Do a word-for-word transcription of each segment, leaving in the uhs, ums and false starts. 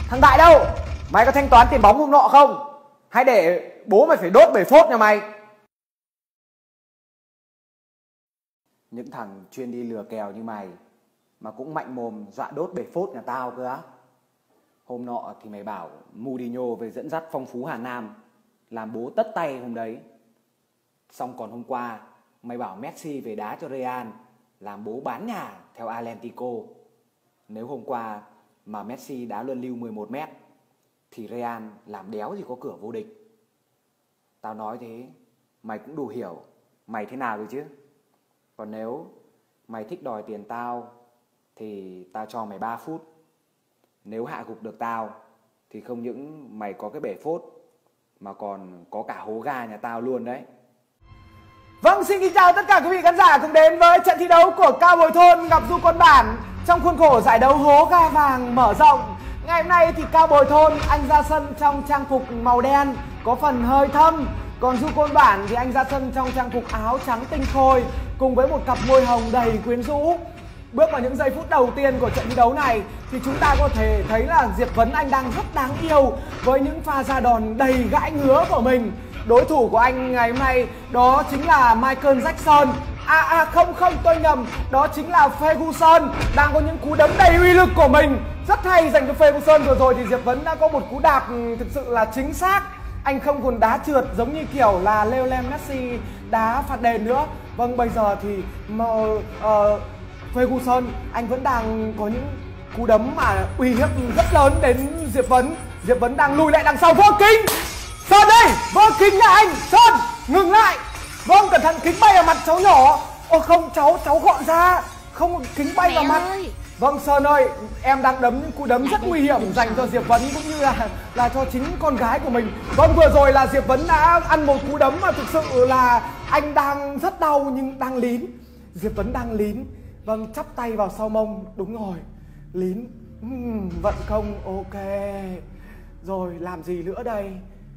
Thằng Đại đâu? Mày có thanh toán tiền bóng hôm nọ không? Hay để bố mày phải đốt bể phốt nhà mày? Những thằng chuyên đi lừa kèo như mày mà cũng mạnh mồm dọa đốt bể phốt nhà tao cơ á. Hôm nọ thì mày bảo Mourinho về dẫn dắt phong phú Hà Nam, làm bố tất tay hôm đấy. Xong còn hôm qua mày bảo Messi về đá cho Real, làm bố bán nhà theo Atlético. Nếu hôm qua mà Messi đá luân lưu mười một mét thì Real làm đéo gì có cửa vô địch. Tao nói thế mày cũng đủ hiểu mày thế nào rồi chứ. Còn nếu mày thích đòi tiền tao thì tao cho mày ba phút. Nếu hạ gục được tao thì không những mày có cái bể phốt mà còn có cả hố ga nhà tao luôn đấy. Vâng, xin kính chào tất cả quý vị khán giả cùng đến với trận thi đấu của Cao Bồi Thôn gặp Du Côn Bản trong khuôn khổ giải đấu hố ga vàng mở rộng. Ngày hôm nay thì Cao Bồi Thôn anh ra sân trong trang phục màu đen có phần hơi thâm, còn Du Côn Bản thì anh ra sân trong trang phục áo trắng tinh khôi cùng với một cặp môi hồng đầy quyến rũ. Bước vào những giây phút đầu tiên của trận thi đấu này thì chúng ta có thể thấy là Diệp Vấn anh đang rất đáng yêu với những pha ra đòn đầy gãi ngứa của mình. Đối thủ của anh ngày hôm nay đó chính là Michael Jackson. À à không không tôi nhầm, đó chính là Ferguson đang có những cú đấm đầy uy lực của mình. Rất hay dành cho Ferguson. Vừa rồi thì Diệp Vấn đã có một cú đạp thực sự là chính xác. Anh không còn đá trượt giống như kiểu là Lionel Messi đá phạt đền nữa. Vâng, bây giờ thì uh, Ferguson anh vẫn đang có những cú đấm mà uy hiếp rất lớn đến Diệp Vấn. Diệp Vấn đang lùi lại đằng sau. Vô Kính Sơn đây, Vô Kính nhà anh Sơn ngừng lại. Vâng, cẩn thận kính bay vào mặt cháu nhỏ. Ô không, cháu cháu gọn ra, không kính bay Mẹ vào mặt ơi. Vâng Sơn ơi, em đang đấm những cú đấm rất nguy hiểm dành cho Diệp Vấn cũng như là là cho chính con gái của mình. Vâng, vừa rồi là Diệp Vấn đã ăn một cú đấm mà thực sự là anh đang rất đau nhưng đang lín. Diệp Vấn đang lín. Vâng, chắp tay vào sau mông, đúng rồi, lín. uhm, Vận công, ok. Rồi, làm gì nữa đây?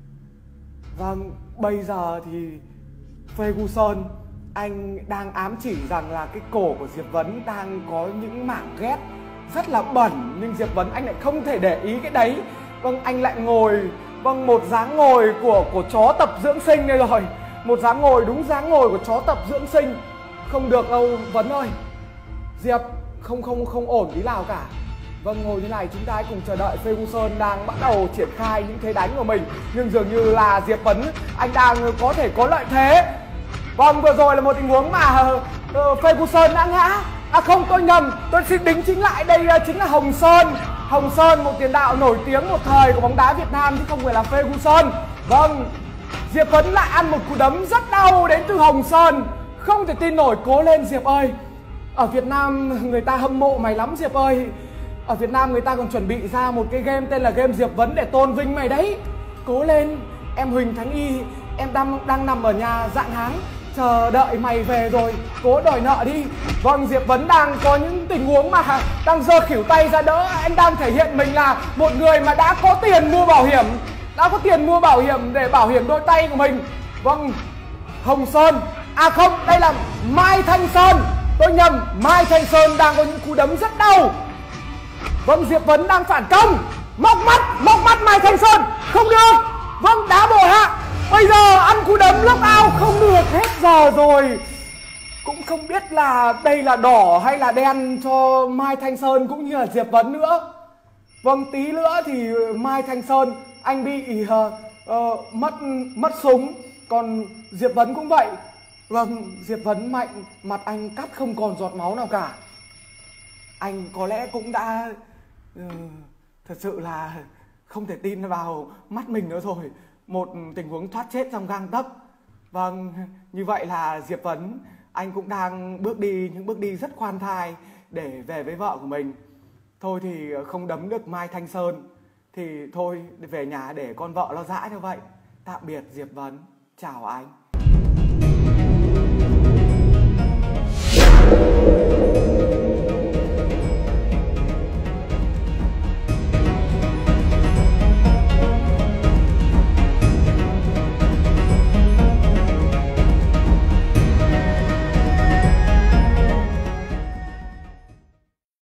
Vâng, bây giờ thì Ferguson anh đang ám chỉ rằng là cái cổ của Diệp Vấn đang có những mảng ghét rất là bẩn, nhưng Diệp Vấn anh lại không thể để ý cái đấy. Vâng, anh lại ngồi, vâng, một dáng ngồi của của chó tập dưỡng sinh đây rồi. Một dáng ngồi đúng dáng ngồi của chó tập dưỡng sinh. Không được đâu Vấn ơi. Diệp không không không ổn tí nào cả. Vâng, ngồi như này chúng ta hãy cùng chờ đợi Ferguson đang bắt đầu triển khai những thế đánh của mình. Nhưng dường như là Diệp Vấn anh đang có thể có lợi thế. Vâng, vừa rồi là một tình huống mà uh, Ferguson đã ngã. À không, tôi nhầm, tôi xin đính chính lại, đây uh, chính là Hồng Sơn. Hồng Sơn, một tiền đạo nổi tiếng một thời của bóng đá Việt Nam chứ không phải là Ferguson. Vâng, Diệp Vấn lại ăn một cú đấm rất đau đến từ Hồng Sơn. Không thể tin nổi, cố lên Diệp ơi. Ở Việt Nam người ta hâm mộ mày lắm Diệp ơi. Ở Việt Nam người ta còn chuẩn bị ra một cái game tên là game Diệp Vấn để tôn vinh mày đấy. Cố lên, em Huỳnh Thánh Y, em đang, đang nằm ở nhà dạng háng chờ đợi mày về rồi, cố đòi nợ đi. Vâng, Diệp Vấn đang có những tình huống mà đang giơ khỉu tay ra đỡ. Anh đang thể hiện mình là một người mà đã có tiền mua bảo hiểm, đã có tiền mua bảo hiểm để bảo hiểm đôi tay của mình. Vâng, Hồng Sơn, à không, đây là Mai Thanh Sơn. Tôi nhầm, Mai Thanh Sơn đang có những cú đấm rất đau. Vâng, Diệp Vấn đang phản công. Móc mắt, móc mắt Mai Thanh Sơn. Không được. Vâng, đá bổ hạ. Bây giờ ăn cú đấm lock out không được, hết giờ rồi. Cũng không biết là đây là đỏ hay là đen cho Mai Thanh Sơn cũng như là Diệp Vấn nữa. Vâng, tí nữa thì Mai Thanh Sơn anh bị uh, uh, mất mất súng. Còn Diệp Vấn cũng vậy. Vâng, Diệp Vấn mạnh, mặt anh cắt không còn giọt máu nào cả. Anh có lẽ cũng đã uh, thật sự là không thể tin vào mắt mình nữa rồi. Một tình huống thoát chết trong gang tấc. Vâng, như vậy là Diệp Vấn anh cũng đang bước đi những bước đi rất khoan thai để về với vợ của mình. Thôi thì không đấm được Mai Thanh Sơn thì thôi về nhà để con vợ nó dã như vậy. Tạm biệt Diệp Vấn, chào anh.